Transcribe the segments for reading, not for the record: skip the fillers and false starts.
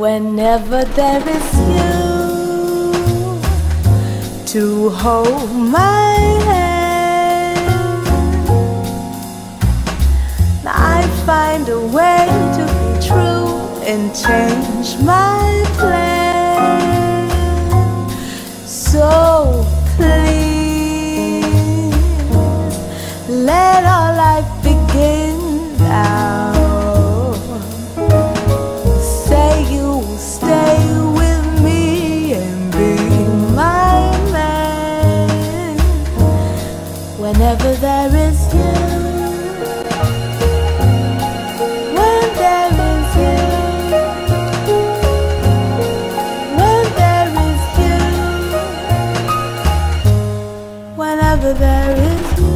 whenever there is you to hold my hand. I find a way to be true and change my plan. So please let our life begin now. Say you will stay with me and be my man whenever there is you. When there is you. When there is you. Whenever there is you.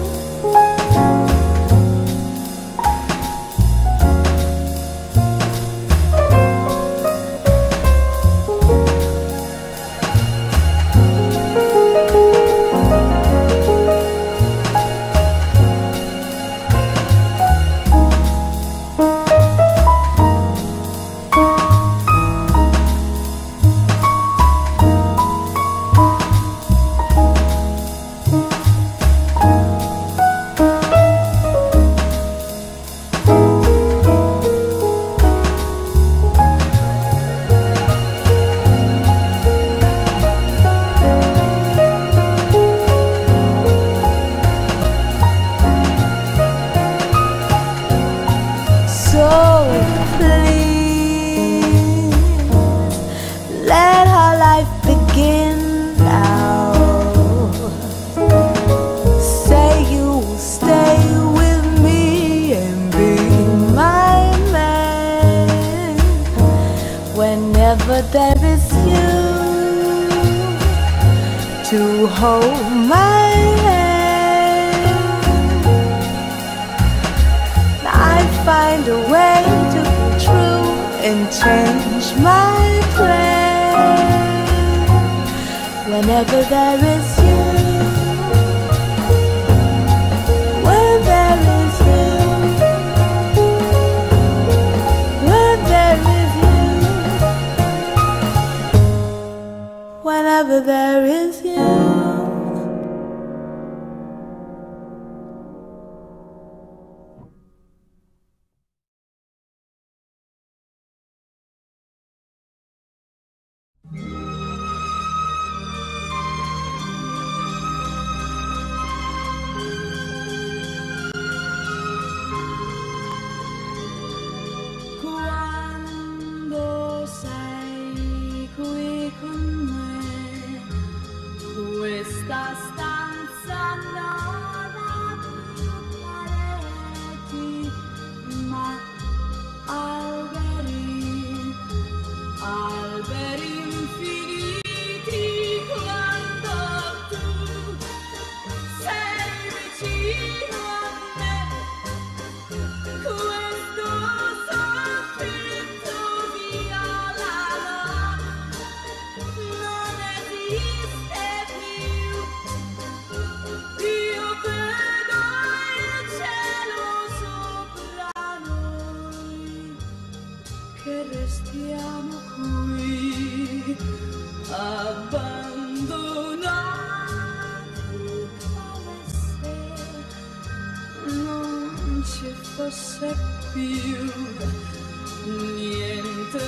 Whenever there is you to hold my hand, I find a way to be true and change my plan. Whenever there is you, when there is you, when there is you, whenever there is you. Quando sei qui con me, questa stanza non ha più pareti, ma alberi, alberi infiniti. Quando tu sei vicino a me, questo soffitto violano non esiste più. Io vedo il cielo sopra noi, che restiamo qui abbandonati, come se non ci fosse più niente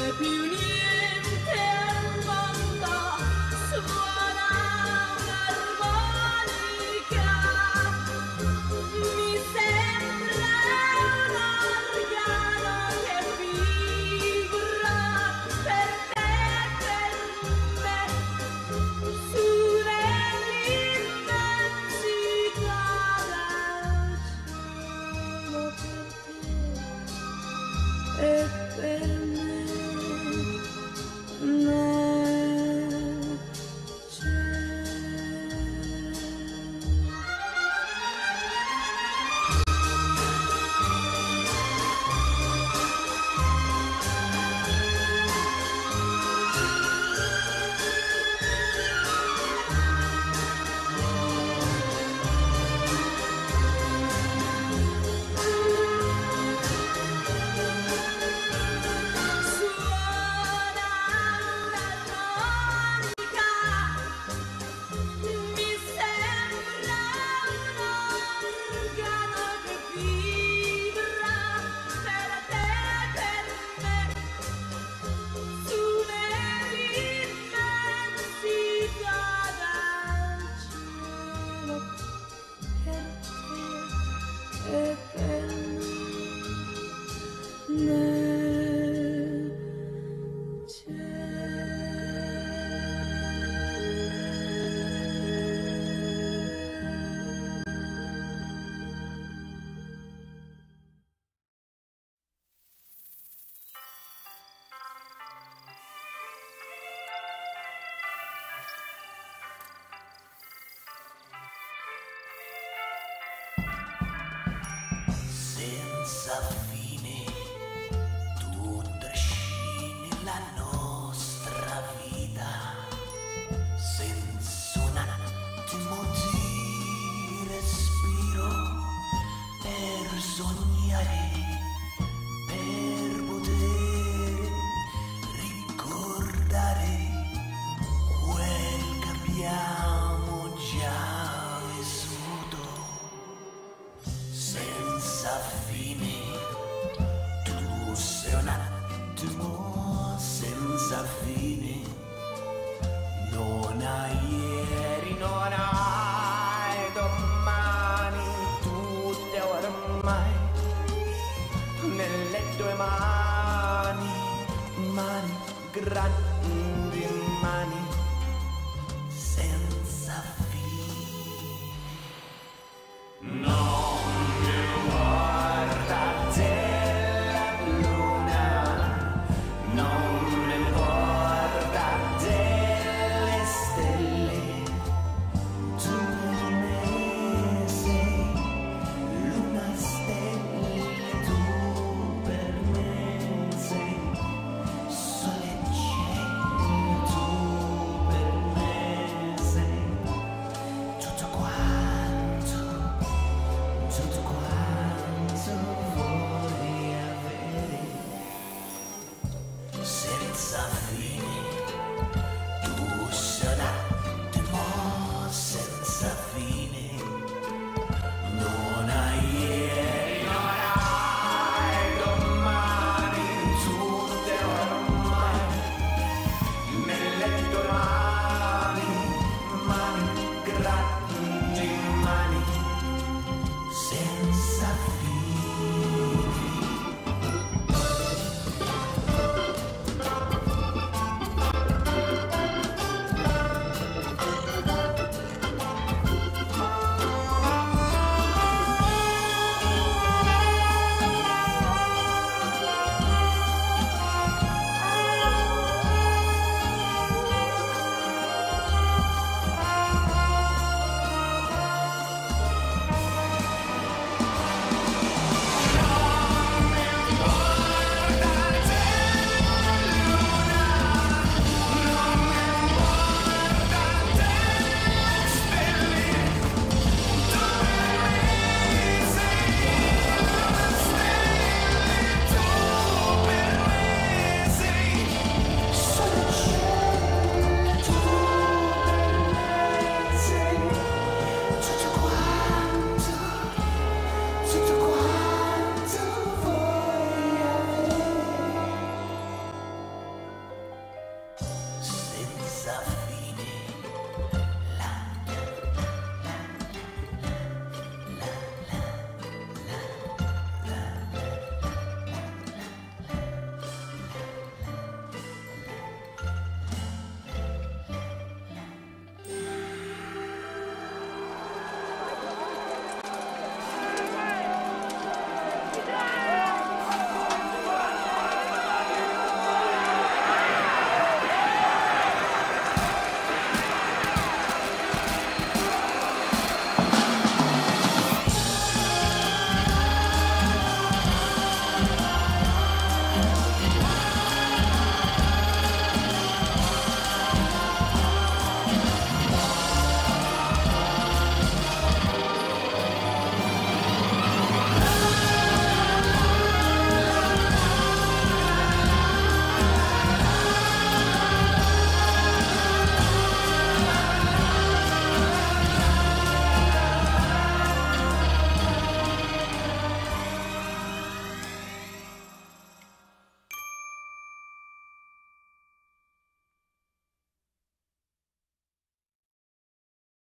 al mondo. Suona un'armonica, mi sembra un organo che vibra per te e per me, su nell'immensità del cielo per te e per me. senza fine, tu trascini la nostra vita, senza un attimo di respiro, per sognare, per poter ricordare quel che abbiamo già vissuto. Senza fine, tu sei un attimo senza fine, non hai ieri, non hai domani, tutte ormai nelle tue mani, mani grandi